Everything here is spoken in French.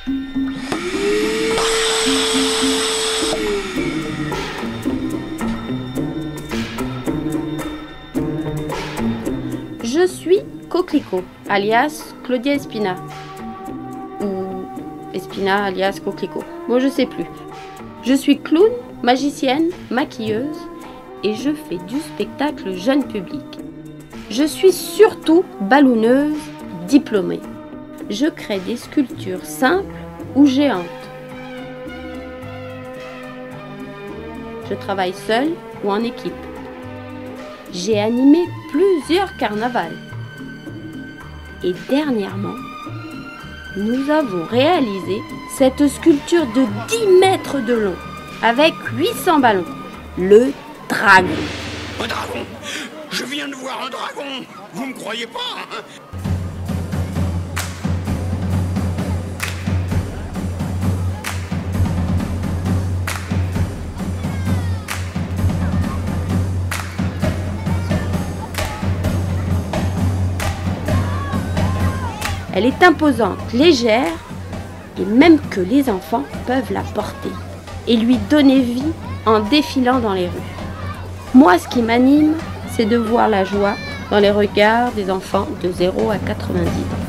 Je suis Coquelicot, alias Claudia Espina. Ou Espina, alias Coquelicot. Moi, je sais plus. Je suis clown, magicienne, maquilleuse et je fais du spectacle jeune public. Je suis surtout ballonneuse diplômée. Je crée des sculptures simples ou géantes. Je travaille seule ou en équipe. J'ai animé plusieurs carnavals. Et dernièrement, nous avons réalisé cette sculpture de 10 mètres de long avec 800 ballons. Le dragon. Un dragon? Je viens de voir un dragon. Vous me croyez pas, hein? Elle est imposante, légère, et même que les enfants peuvent la porter et lui donner vie en défilant dans les rues. Moi, ce qui m'anime, c'est de voir la joie dans les regards des enfants de 0 à 90 ans.